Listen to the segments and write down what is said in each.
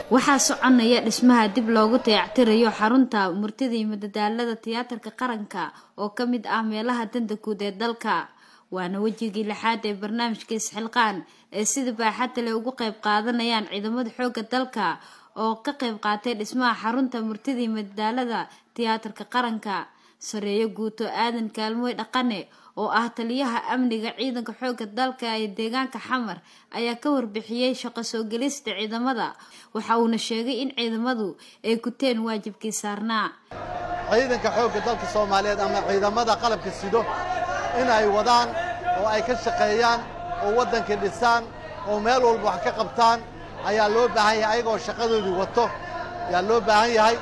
waxaa soconaya dhismaha dib loogu dayactirayo xarunta murtida iyo madadaalada tiyaatarka qaranka oo ka mid ah meelaha danta guud ee dalka waana wajigii lixaad ee barnaamijka isxilqaan ee sida baaxadda leh ugu qayb qaadanayaan ciidamada xoogga dalka oo ka qayb qaatay dhismaha xarunta murtida iyo madadaalada tiyaatarka qaranka sareeyo guuto aadan kaalmooy dhaqane oo ah taliyaha amniga ciidanka xoogga dalka ee deegaanka xamar ayaa ka warbixiyay shaqo soo gelista ciidamada waxa uu sheegay in ciidamadu ay guteen waajibkii saarnaa ciidanka xoogga dalka Soomaaliyeed ama ciidamada qalabka sido in ay wadaan oo ay ka shaqeeyaan oo wadanka dhisaan oo meel walba wax ka qabtaan ayaa loo baahan yahay ayagoo shaqadoodii wato ayaa loo baahan yahay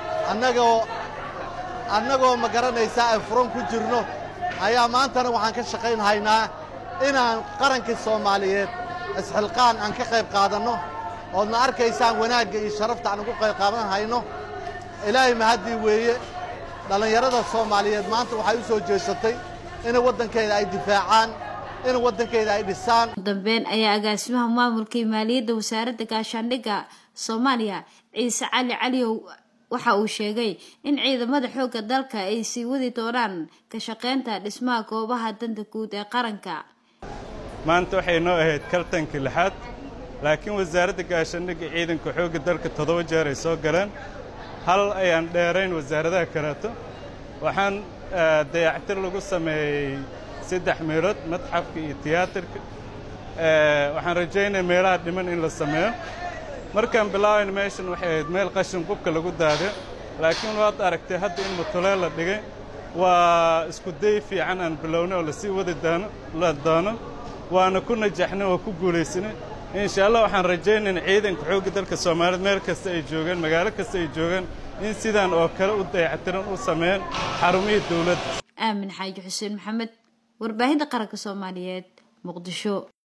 annagoo ma garanaysaa ay furan ku jirno ayaa maantana waxaan ka shaqaynaynaa inaan qaranka Soomaaliyeed isxilqaan aan ka qayb qaadanno oo na arkaysaan wanaagga iyo sharafta aan ugu qayb qaadanayno ilaahay mahadii weeye dhalinyarada Soomaaliyeed maanta waxay u soo jeesatay in wadankeeda ay difaacaan in wadankeeda ay dhisaan dambeyn ayaa agaasimaha maamulka maaliyadda wasaaradda gaashaandhigga Soomaaliya Ciise Cali waxa uu sheegay in ciidamada xoogga dalka ay sii wadi doonaan ka shaqeynta dhismaha goobaha danta guud ee qaranka maanta waxay noo ahayd kaltankii lixaad laakiin wasaaradda gaashaandhigga ciidanka xoogga dalka 7 jeer ay soo galeen hal ayaan dheerayn wasaaradaha kaleeto waxaan dayactir lagu sameeyay 3 meelood madxafka iyo tiyaatarka waxaan rajaynayaa meelaha dhiman in la sameeyo markaan bilaawayna meeshan waxay ahayd meel qashin qubka lagu daadiyo laakiin waad aragtay hadda in mutuleel la dhigay waa isku day fiican aan bilowno oo la sii wadi doono waana ku najaxnay oo ku guulaysanay insha Allah waxaan rajaynaynaa ciidanka xoogga dalka Soomaaliyeed meel kasta ay joogaan magaalo kasta ay joogaan in sidaan oo kale u dayactiran u sameeyaan xarumaha dawladda Aamin Xaaji Xuseen Maxamed warbaahinta qaranka Soomaaliyeed Muqdisho